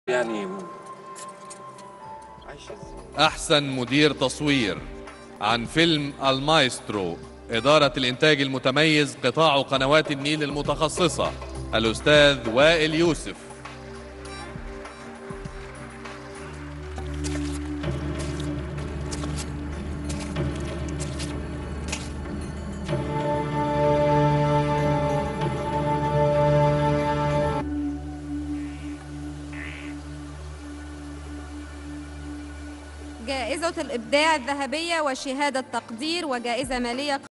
يعني أحسن مدير تصوير عن فيلم المايسترو، إدارة الإنتاج المتميز، قطاع قنوات النيل المتخصصة، الأستاذ وائل يوسف. جائزة الإبداع الذهبية وشهادة تقدير وجائزة مالية